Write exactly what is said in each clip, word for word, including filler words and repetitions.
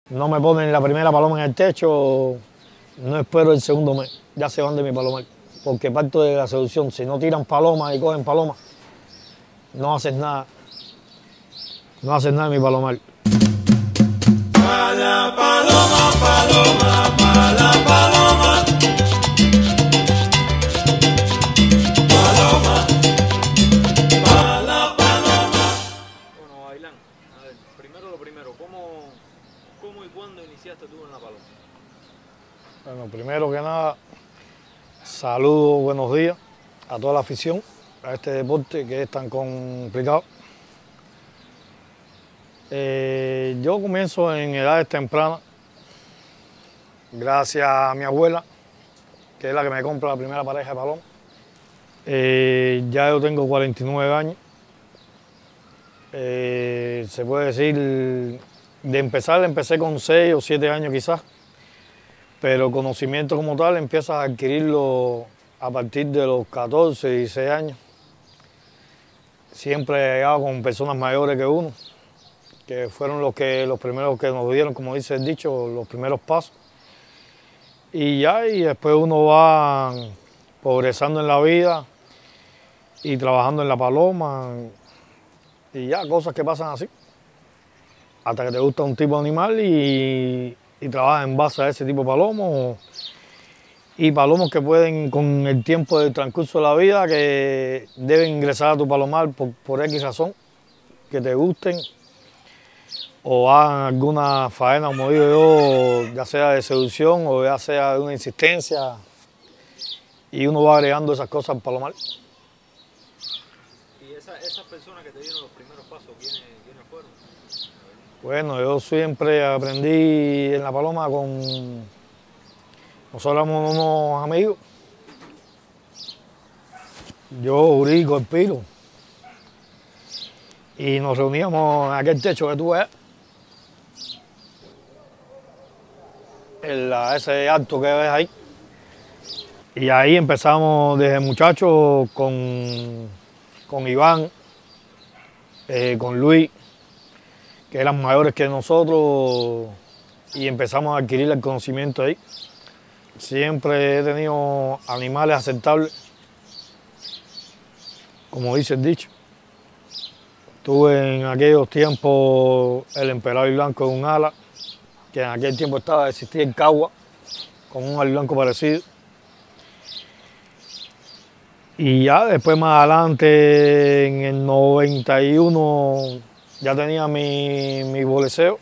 No me ponen la primera paloma en el techo, no espero el segundo mes, ya se van de mi palomar, porque parto de la seducción. Si no tiran palomas y cogen palomas, no hacen nada, no hacen nada de mi palomar. Pa la paloma, paloma, pa la paloma. Paloma, pa la paloma. Bueno, Ailán, a ver, primero lo primero, ¿cómo, cómo y cuándo iniciaste tú en la paloma? Bueno, primero que nada, saludo, buenos días a toda la afición, a este deporte que es tan complicado. Eh, yo comienzo en edades tempranas, gracias a mi abuela, que es la que me compra la primera pareja de palomas. Eh, ya yo tengo cuarenta y nueve años. Eh, se puede decir, de empezar, empecé con seis o siete años quizás, pero conocimiento como tal empiezas a adquirirlo a partir de los catorce, dieciséis años. Siempre he llegado con personas mayores que uno, que fueron los, que, los primeros que nos dieron, como dice el dicho, los primeros pasos. Y ya, y después uno va progresando en la vida y trabajando en la paloma, y ya, cosas que pasan así. Hasta que te gusta un tipo de animal y, y trabajas en base a ese tipo de palomos. Y palomos que pueden, con el tiempo del transcurso de la vida, que deben ingresar a tu palomar por, por X razón, que te gusten, o hagan alguna faena, como digo yo, ya sea de seducción o ya sea de una insistencia, y uno va agregando esas cosas al palomar. Y esa, esas personas que te dieron los primeros pasos, ¿quiénes, quiénes fueron? Bueno, yo siempre aprendí en la paloma con... Nosotros éramos unos amigos, yo, Urico, el Piro, y nos reuníamos en aquel techo que tú ves, en la, ese alto que ves ahí. Y ahí empezamos desde muchachos con, con Iván, eh, con Luis, que eran mayores que nosotros, y empezamos a adquirir el conocimiento ahí. Siempre he tenido animales aceptables, como dice el dicho. Tuve en aquellos tiempos el emperador blanco de un ala, que en aquel tiempo estaba, existía en Cagua, con un ala blanco parecido. Y ya después más adelante, en el noventa y uno, ya tenía mi, mi boleseo,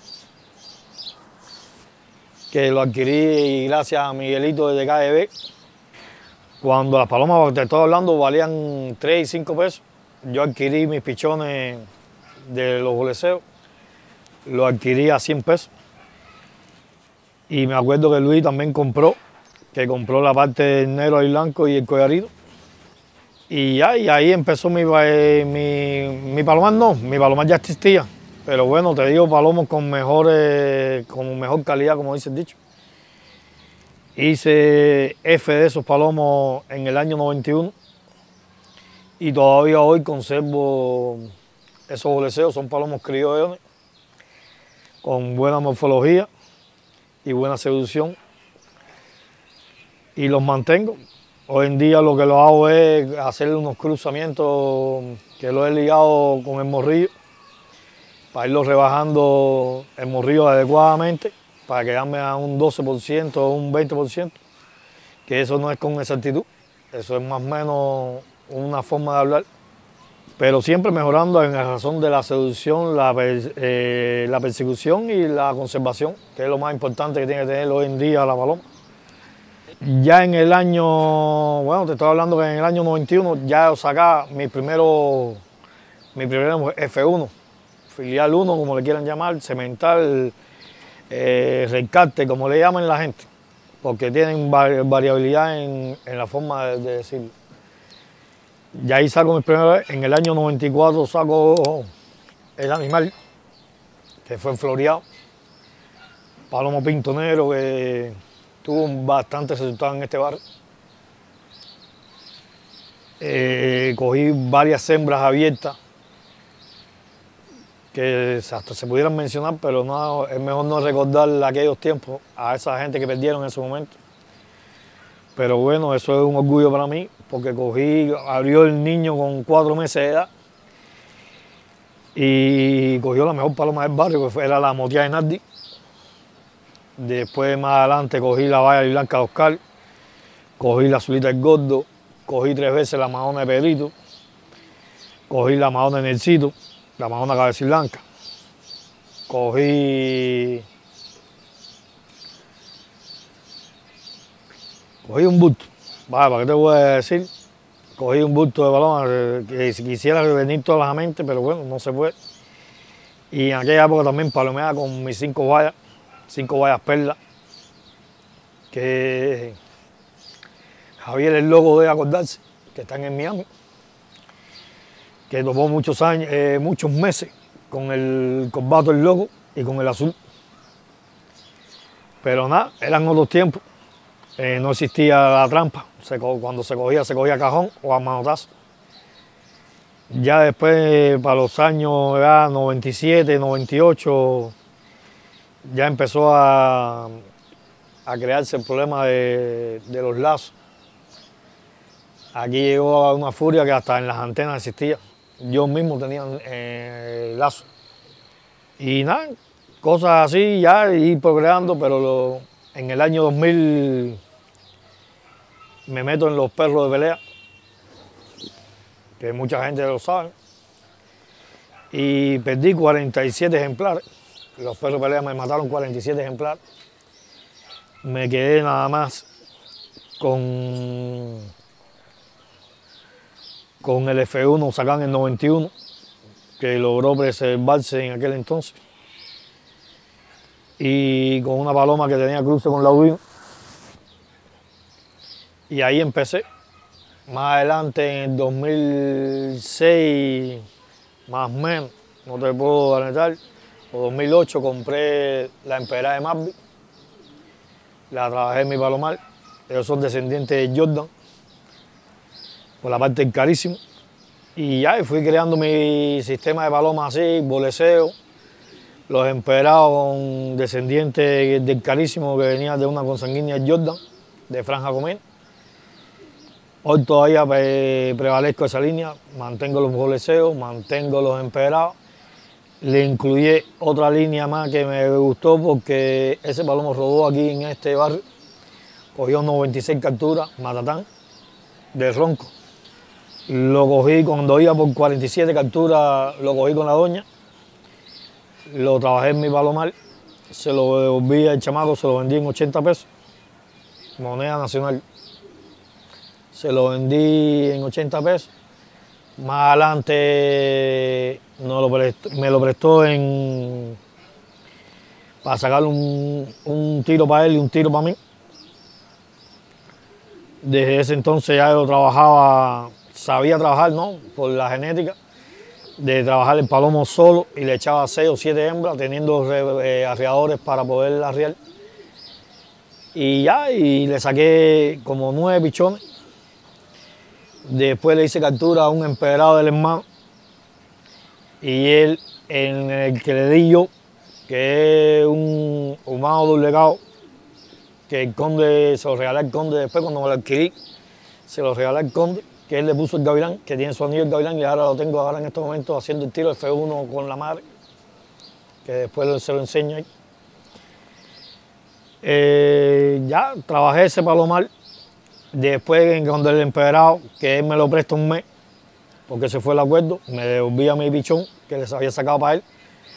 que lo adquirí gracias a Miguelito de K D B. Cuando las palomas, te estoy hablando, valían tres y cinco pesos, yo adquirí mis pichones de los boleseos, los adquirí a cien pesos. Y me acuerdo que Luis también compró, que compró la parte del negro y blanco y el collarito. Y ya, y ahí empezó mi, mi, mi palomar, no, mi palomar ya existía. Pero bueno, te digo, palomos con, mejores, con mejor calidad, como dice el dicho. Hice F de esos palomos en el año noventa y uno y todavía hoy conservo esos boleseos, son palomos criollos con buena morfología y buena seducción, y los mantengo. Hoy en día lo que lo hago es hacer unos cruzamientos que lo he ligado con el morrillo, para irlo rebajando el morrillo adecuadamente, para quedarme a un doce por ciento o un veinte por ciento, que eso no es con exactitud, eso es más o menos una forma de hablar, pero siempre mejorando en la razón de la seducción, la, eh, la persecución y la conservación, que es lo más importante que tiene que tener hoy en día la paloma. Ya en el año, bueno, te estoy hablando que en el año noventa y uno ya yo sacaba mi primero, mi primero F uno, filial uno, como le quieran llamar, cemental, eh, rescate, como le llaman la gente, porque tienen variabilidad en, en la forma de, de decirlo. Ya ahí saco mi primera, en el año noventa y cuatro saco el animal, que fue floreado, palomo pintonero, que tuvo bastante resultado en este barrio. Eh, cogí varias hembras abiertas que hasta se pudieran mencionar, pero no, es mejor no recordar aquellos tiempos a esa gente que perdieron en ese momento. Pero bueno, eso es un orgullo para mí, porque cogí, abrió el niño con cuatro meses de edad y cogió la mejor paloma del barrio, que fue, era la moteada de Nardi. Después, más adelante, cogí la valla blanca de Oscar, cogí la azulita del Gordo, cogí tres veces la madona de Pedrito, cogí la madona de Nelsito, la madona cabeza blanca, cogí, cogí un bulto, vale, ¿para qué te voy a decir? Cogí un bulto de balón que si quisiera venir toda la mente, pero bueno, no se puede. Y en aquella época también palomeaba con mis cinco vallas, cinco vallas perlas, que Javier el loco debe acordarse, que están en Miami, que tomó muchos años, eh, muchos meses con el corbato el loco y con el azul. Pero nada, eran otros tiempos, eh, no existía la trampa, se, cuando se cogía, se cogía cajón o a manotazo. Ya después, para los años ya noventa y siete, noventa y ocho, ya empezó a, a crearse el problema de, de los lazos. Aquí llegó a una furia que hasta en las antenas existía. Yo mismo tenía eh, lazo. Y nada, cosas así, ya ir progresando, pero lo, en el año dos mil me meto en los perros de pelea, que mucha gente lo sabe, y perdí cuarenta y siete ejemplares. Los perros de pelea me mataron cuarenta y siete ejemplares. Me quedé nada más con, con el F uno sacado en el noventa y uno, que logró preservarse en aquel entonces, y con una paloma que tenía cruce con Laudino. Y ahí empecé. Más adelante, en el dos mil seis, más o menos, no te puedo alentar, o dos mil ocho, compré la Emperada de Marby, la trabajé en mi palomar. Ellos son descendientes de Jordan, por la parte del Carísimo. Y ya fui creando mi sistema de palomas así, boleseo, los emperados con descendientes del Carísimo que venía de una consanguínea Jordan, de Franja Comer. Hoy todavía pre prevalezco esa línea, mantengo los boleseos, mantengo los emperados. Le incluí otra línea más que me gustó porque ese palomo rodó aquí en este barrio. Cogió noventa y seis capturas, matatán, de ronco. Lo cogí cuando iba por cuarenta y siete capturas, lo cogí con la doña. Lo trabajé en mi palomar, se lo devolví al chamaco, se lo vendí en ochenta pesos, moneda nacional. Se lo vendí en ochenta pesos. Más adelante no lo prestó, me lo prestó en, para sacarle un, un tiro para él y un tiro para mí. Desde ese entonces ya yo trabajaba, sabía trabajar, ¿no? Por la genética, de trabajar el palomo solo y le echaba seis o siete hembras, teniendo eh, arreadores para poder arrear. Y ya, y le saqué como nueve pichones. Después le hice captura a un empedrado del hermano y él, en el que le di yo, que es un humano doblegado, que el conde se lo regaló al conde después cuando me lo adquirí, se lo regaló al conde, que él le puso el gavilán, que tiene su anillo el gavilán y ahora lo tengo ahora en estos momentos haciendo el tiro F uno con la madre, que después se lo enseño ahí. Eh, ya trabajé ese palomar. Después, cuando el empedrado, que él me lo presta un mes, porque se fue el acuerdo, me devolvía mi pichón que les había sacado para él.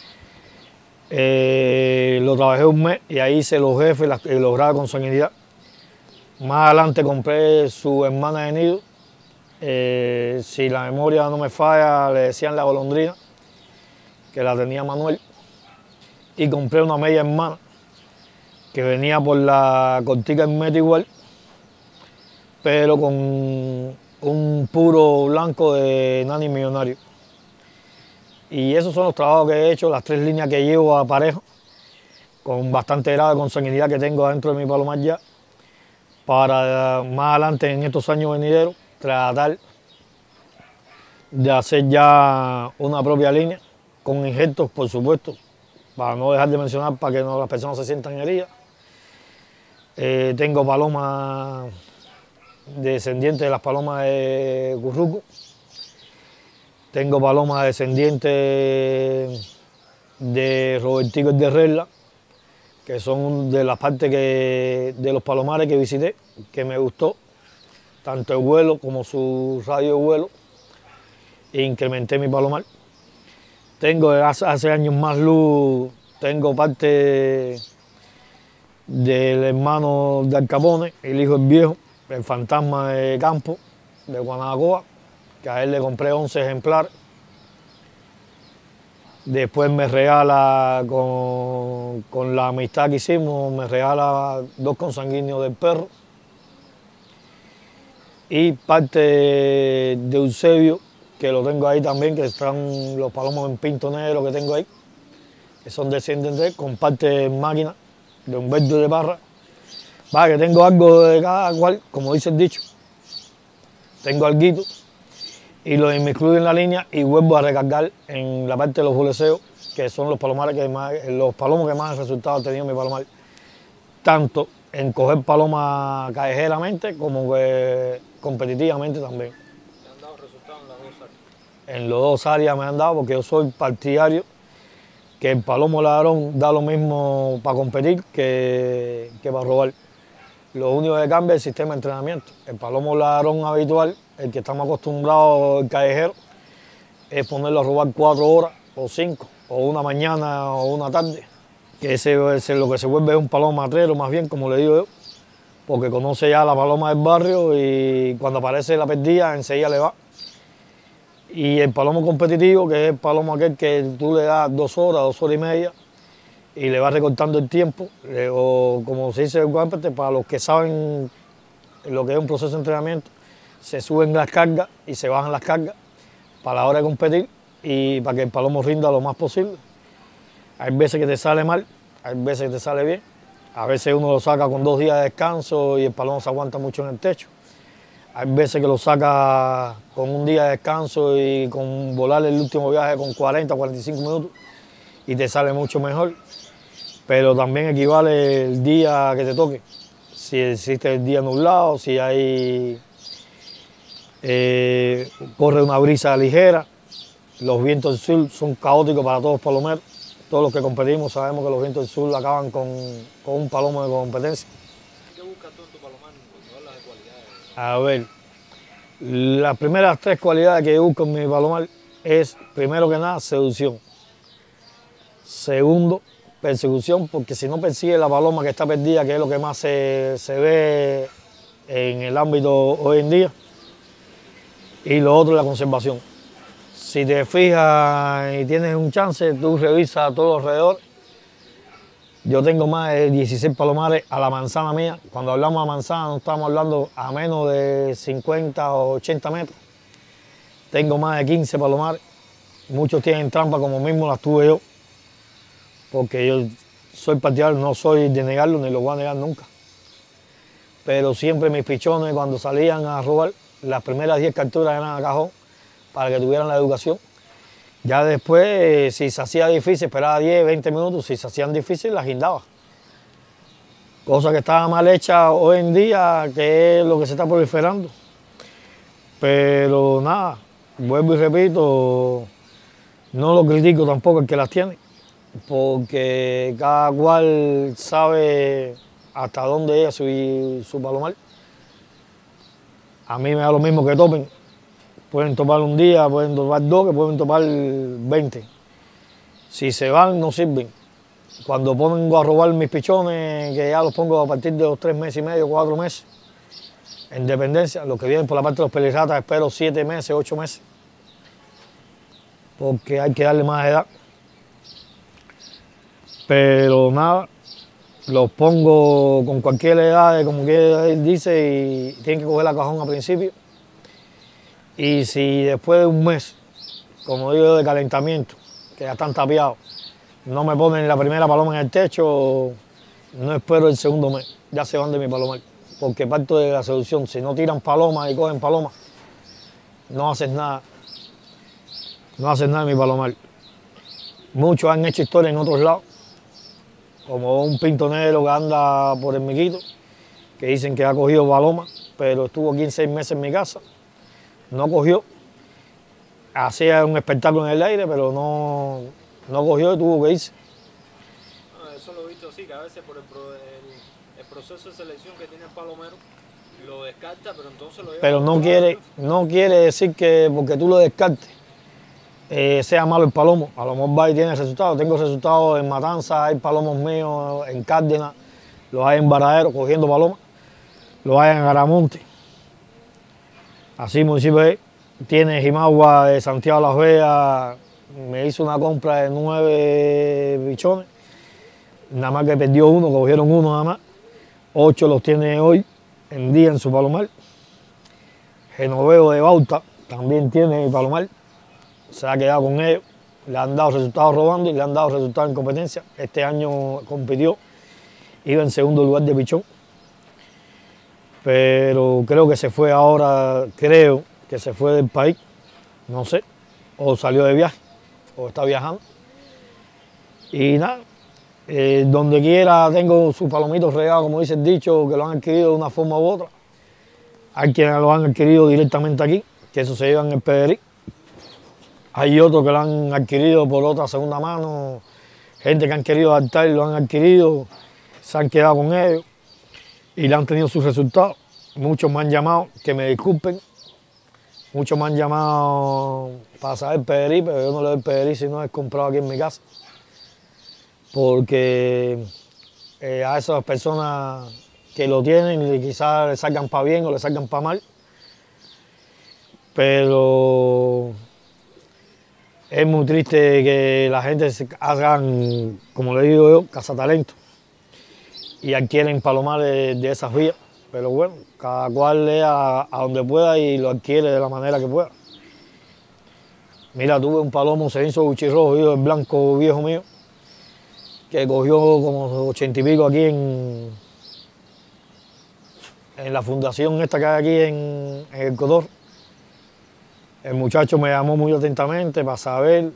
Eh, lo trabajé un mes y ahí hice los jefes y lograba consanguinidad. Más adelante compré su hermana de nido. Eh, si la memoria no me falla, le decían la golondrina, que la tenía Manuel. Y compré una media hermana, que venía por la cortica en metro igual, pero con un puro blanco de Nani Millonario. Y esos son los trabajos que he hecho, las tres líneas que llevo a pareja, con bastante grado de consanguinidad que tengo dentro de mi palomar ya, para más adelante en estos años venideros tratar de hacer ya una propia línea con insectos, por supuesto, para no dejar de mencionar, para que no, las personas se sientan heridas. Eh, tengo palomas descendientes de las palomas de curruco. Tengo palomas descendientes de Robertico de Regla, que son de las partes que, de los palomares que visité, que me gustó, tanto el vuelo como su radio de vuelo, e incrementé mi palomar. Tengo hace, hace años más luz, tengo parte del hermano de Al Capone, el hijo del viejo, el fantasma de campo de Guanabacoa, que a él le compré once ejemplares. Después me regala, con, con la amistad que hicimos, me regala dos consanguíneos del perro y parte de Eusebio, que lo tengo ahí también, que están los palomos en pinto negro que tengo ahí, que son descendientes, con parte de máquina de Humberto de Parra. Va, que tengo algo de cada cual, como dice el dicho. Tengo alguito y lo incluyo en la línea y vuelvo a recargar en la parte de los buleseos, que son los palomares que más, los palomos que más resultados ha tenido mi palomar, tanto en coger palomas callejeramente como que competitivamente también. ¿Te han dado resultados en las dos áreas? En las dos áreas me han dado, porque yo soy partidario que el palomo ladrón da lo mismo para competir que, que para robar. Lo único que cambia es el sistema de entrenamiento. El palomo ladrón habitual, el que estamos acostumbrados, el callejero, es ponerlo a robar cuatro horas o cinco, o una mañana o una tarde. Que ese, ese lo que se vuelve es un palomo matrero, más bien, como le digo yo, porque conoce ya la paloma del barrio y cuando aparece la perdida enseguida le va. Y el palomo competitivo, que es el palomo aquel que tú le das dos horas, dos horas y media, y le vas recortando el tiempo, eh, o como se dice vulgarmente, para los que saben lo que es un proceso de entrenamiento, se suben las cargas y se bajan las cargas para la hora de competir y para que el palomo rinda lo más posible. Hay veces que te sale mal, hay veces que te sale bien, a veces uno lo saca con dos días de descanso y el palomo se aguanta mucho en el techo. Hay veces que lo saca con un día de descanso y con volar el último viaje con cuarenta, cuarenta y cinco minutos y te sale mucho mejor. Pero también equivale el día que te toque. Si existe el día nublado, si hay eh, corre una brisa ligera, los vientos del sur son caóticos para todos los palomeros. Todos los que competimos sabemos que los vientos del sur acaban con, con un palomo de competencia. ¿Qué buscas tú en tu palomar cuando hablas de cualidades? A ver, las primeras tres cualidades que yo busco en mi palomar es, primero que nada, seducción. Segundo, persecución, porque si no persigue la paloma que está perdida, que es lo que más se, se ve en el ámbito hoy en día. Y lo otro es la conservación. Si te fijas y tienes un chance, tú revisas todo alrededor. Yo tengo más de dieciséis palomares a la manzana mía. Cuando hablamos de manzana no estamos hablando a menos de cincuenta o ochenta metros. Tengo más de quince palomares. Muchos tienen trampa como mismo las tuve yo, porque yo soy partidario, no soy de negarlo ni lo voy a negar nunca. Pero siempre mis pichones, cuando salían a robar, las primeras diez capturas eran a cajón para que tuvieran la educación. Ya después, si se hacía difícil, esperaba diez, veinte minutos, si se hacían difíciles, las guindaba. Cosa que estaba mal hecha hoy en día, que es lo que se está proliferando. Pero nada, vuelvo y repito, no lo critico tampoco el que las tiene, porque cada cual sabe hasta dónde llega su, su palomar. A mí me da lo mismo que topen. Pueden topar un día, pueden topar dos, que pueden topar veinte. Si se van, no sirven. Cuando pongo a robar mis pichones, que ya los pongo a partir de los tres meses y medio, cuatro meses, en dependencia, los que vienen por la parte de los pelirratas, espero siete meses, ocho meses, porque hay que darle más edad. Pero nada, los pongo con cualquier edad, como que él dice, y tienen que coger la cajón al principio. Y si después de un mes, como digo, de calentamiento, que ya están tapiados, no me ponen la primera paloma en el techo, no espero el segundo mes, ya se van de mi palomar. Porque parto de la seducción, si no tiran palomas y cogen palomas, no haces nada, no haces nada en mi palomar. Muchos han hecho historia en otros lados, como un pintonero que anda por el Miquito, que dicen que ha cogido paloma, pero estuvo aquí en seis meses en mi casa, no cogió, hacía un espectáculo en el aire, pero no, no cogió y tuvo que irse. No, eso lo he visto así, que a veces por el, pro, el, el proceso de selección que tiene el palomero, lo descarta, pero entonces lo lleva. Pero no quiere, no quiere decir que porque tú lo descartes, eh, sea malo el palomo. A lo mejor va y tiene resultados. Tengo resultados en Matanza, hay palomos míos en Cárdenas, los hay en Varadero cogiendo palomas, los hay en Aramonte. Así municipio es. Tiene Jimagua de Santiago de las Vegas, me hizo una compra de nueve bichones, nada más que perdió uno, cogieron uno nada más, ocho los tiene hoy en día en su palomar. Genoveo de Bauta también tiene palomar, se ha quedado con ellos, le han dado resultados robando y le han dado resultados en competencia. Este año compitió, iba en segundo lugar de pichón, pero creo que se fue ahora, creo que se fue del país, no sé, o salió de viaje, o está viajando. Y nada, eh, donde quiera tengo sus palomitos regados, como dice el dicho, que lo han adquirido de una forma u otra. Hay quienes lo han adquirido directamente aquí, que eso se lleva en el Pedrerí. Hay otros que lo han adquirido por otra segunda mano, gente que han querido adaptar y lo han adquirido, se han quedado con ellos y le han tenido sus resultados. Muchos me han llamado, que me disculpen, muchos me han llamado para saber Pedrerí, pero yo no le doy Pedrerí si no es comprado aquí en mi casa. Porque eh, a esas personas que lo tienen quizás le salgan para bien o le salgan para mal. Pero es muy triste que la gente se hagan, como le digo yo, cazatalento y adquieren palomares de esas vías. Pero bueno, cada cual lea a donde pueda y lo adquiere de la manera que pueda. Mira, tuve un palomo, se hizo buchirrojo, hijo del blanco viejo mío, que cogió como ochenta y pico aquí en, en la fundación esta que hay aquí en, en el Cotor. El muchacho me llamó muy atentamente para saber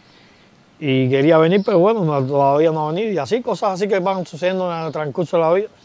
y quería venir, pero bueno, no, todavía no ha venido. Y así, cosas así que van sucediendo en el transcurso de la vida.